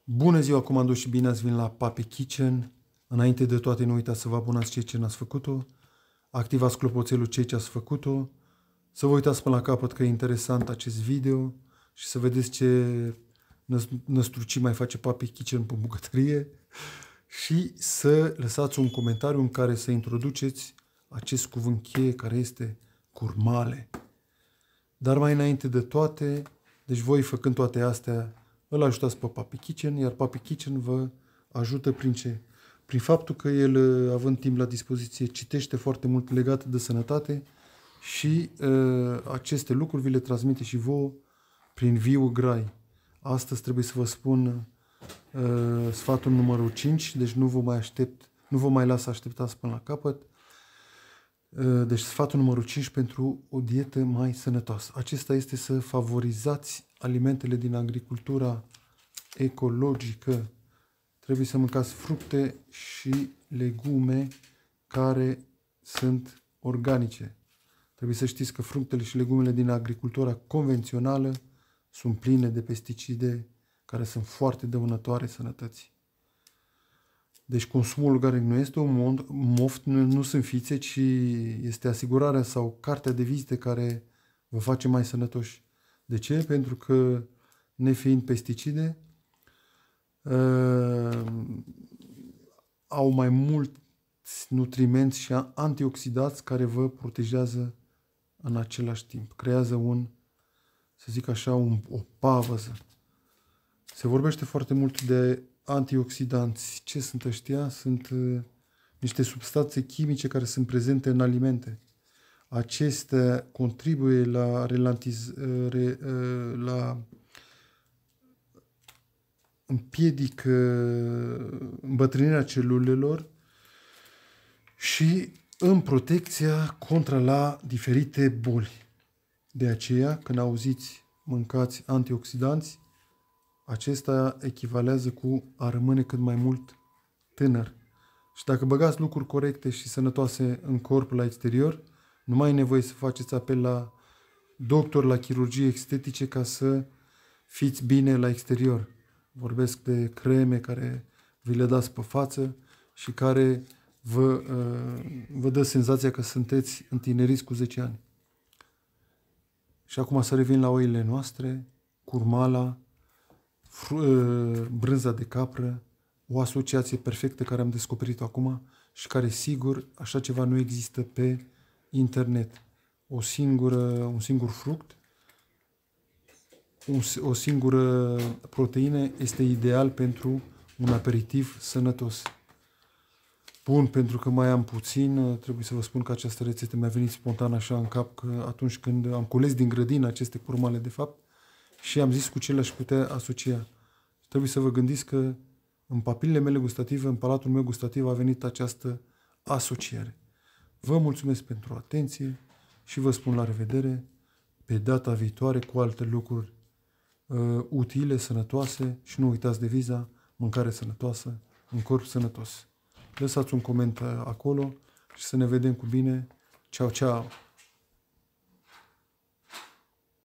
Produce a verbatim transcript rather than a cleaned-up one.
Bună ziua, comando, și bine ați venit la Papi Kitchen. Înainte de toate, nu uitați să vă abonați cei ce n-ați făcut-o, activați clopoțelul cei ce ați făcut-o, să vă uitați până la capăt că e interesant acest video și să vedeți ce năstrucii mai face Papi Kitchen pe bucătărie și să lăsați un comentariu în care să introduceți acest cuvânt cheie care este curmale. Dar mai înainte de toate, deci voi făcând toate astea, îl ajutați pe Papi Kitchen, iar Papi Kitchen vă ajută prin ce? Prin faptul că el, având timp la dispoziție, citește foarte mult legat de sănătate și uh, aceste lucruri vi le transmite și vouă prin viu grai. Astăzi trebuie să vă spun uh, sfatul numărul cinci, deci nu vă mai aștept, nu vă mai las să așteptați până la capăt. Uh, deci sfatul numărul cinci pentru o dietă mai sănătoasă. Acesta este să favorizați alimentele din agricultura ecologică. Trebuie să mâncați fructe și legume care sunt organice. Trebuie să știți că fructele și legumele din agricultura convențională sunt pline de pesticide care sunt foarte dăunătoare sănătății. Deci consumul organic nu este un moft, nu, nu sunt fițe, ci este asigurarea sau cartea de vizite care vă face mai sănătoși. De ce? Pentru că, nefiind pesticide, uh, au mai mulți nutrimenți și antioxidați care vă protejează în același timp. Creează un, să zic așa, un, o pavăză. Se vorbește foarte mult de antioxidanți. Ce sunt ăștia? Sunt uh, niște substanțe chimice care sunt prezente în alimente. Acestea contribuie la, relantiz, re, la împiedică îmbătrânirea celulelor și în protecția contra la diferite boli. De aceea, când auziți mâncați antioxidanți, acesta echivalează cu a rămâne cât mai mult tânăr. Și dacă băgați lucruri corecte și sănătoase în corp la exterior, nu mai e nevoie să faceți apel la doctor, la chirurgie estetice ca să fiți bine la exterior. Vorbesc de creme care vi le dați pe față și care vă, vă dă senzația că sunteți întineriți cu zece ani. Și acum să revin la oile noastre, curmala, brânza de capră, o asociație perfectă care am descoperit-o acum și care, sigur, așa ceva nu există pe internet. O singură, un singur fruct, un, o singură proteină este ideal pentru un aperitiv sănătos. Bun, pentru că mai am puțin, trebuie să vă spun că această rețetă mi-a venit spontan așa în cap că atunci când am cules din grădină aceste curmale de fapt și am zis cu ce le-aș putea asocia. Trebuie să vă gândiți că în papilele mele gustative, în palatul meu gustativ a venit această asociere. Vă mulțumesc pentru atenție și vă spun la revedere pe data viitoare cu alte lucruri uh, utile, sănătoase și nu uitați deviza mâncare sănătoasă, în corp sănătos. Lăsați un coment acolo și să ne vedem cu bine. Ceau, ceau!